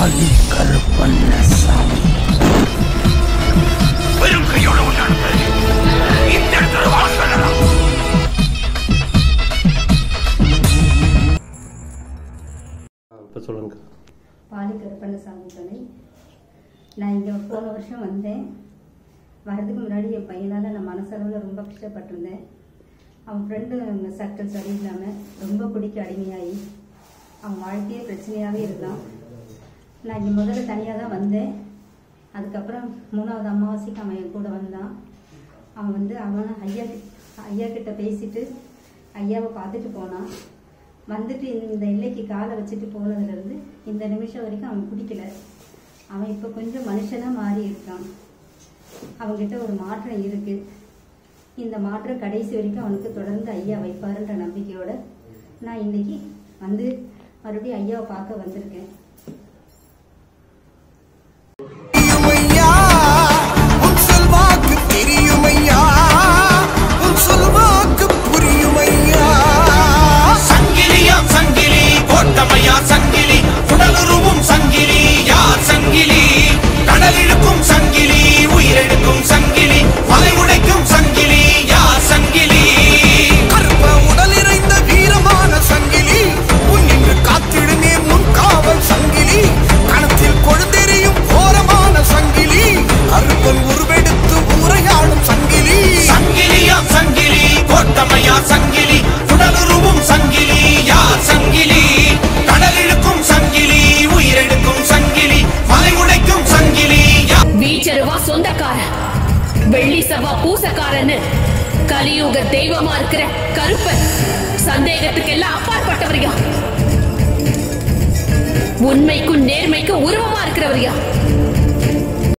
Poly Karuppannasamy. வெறும் கையோட உண்டானது இந்த இடத்துல வாழ்க்கலாம். இப்போ சொல்லுங்க. பாலி கருப்பண்ணசாமி துணை. நான் இங்கே போன வருஷம் வந்தேன். வர்றதுக்கு முன்னாடி என் பையனால் நான் மனசளவில் ரொம்ப கஷ்டப்பட்டிருந்தேன். அவன் ஃப்ரெண்டு சர்க்கிள் சரியில்லாமல் ரொம்ப குடிக்க அடிமையாகி அவன் வாழ்க்கையே பிரச்சனையாகவே இருந்தான். நான் இங்கே முதல்ல தனியாக தான் வந்தேன். அதுக்கப்புறம் 3வது அமாவாசைக்கு அவன் என் கூட வந்தான். அவன் ஐயா கிட்ட பேசிட்டு ஐயாவை பார்த்துட்டு போனான். வந்துட்டு இந்த எல்லைக்கு காலை வச்சுட்டு போனதுலேருந்து இந்த நிமிஷம் வரைக்கும் அவன் குடிக்கல. அவன் இப்போ கொஞ்சம் மனுஷனாக மாறி இருக்கான். அவங்ககிட்ட ஒரு மாற்றம் இருக்குது. இந்த மாற்றம் கடைசி வரைக்கும் அவனுக்கு தொடர்ந்து ஐயா வைப்பாருன்ற நம்பிக்கையோட நான் இன்னைக்கு மறுபடியும் ஐயாவை பார்க்க வந்திருக்கேன். வெள்ளி சபா பூசக்காரன்னு கலியுக தெய்வமா இருக்கிற கருப்பன் சந்தேகத்துக்கு எல்லாம் அப்பாற்பட்டவரியா, உண்மைக்கும் நேர்மைக்கும் உருவமா இருக்கிறவரியா.